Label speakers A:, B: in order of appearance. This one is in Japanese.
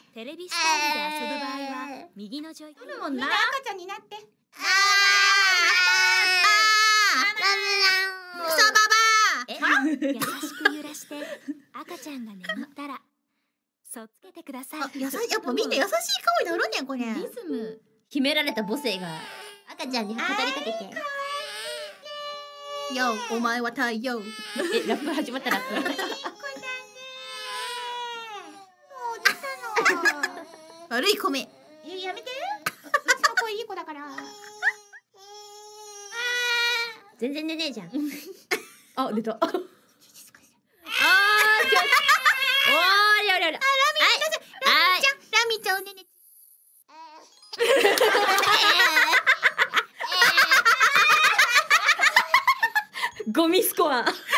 A: テレビスタイルで遊ぶ場合は右のジョイコン。
B: もんな。
C: 赤ちゃんになって。
B: クソババ
A: 優しく揺らして赤ちゃんが眠ったらそっつけてください。
B: 優しい、やっぱ見て優しい顔になるねんこれ。
C: リズム。
D: 秘められた母性が赤ちゃんに語りかけて。
B: よ、お前は太陽。
D: ラップ始まったラップ。
C: もう出たの。
B: 悪い米。
C: やめて。うちの子いい子だから。
D: 全然寝ねえじゃん。あ、出た。
C: 静かにして。
D: おー、りゃりゃりゃ。
C: ラミちゃんおねね。
D: ゴミスコア。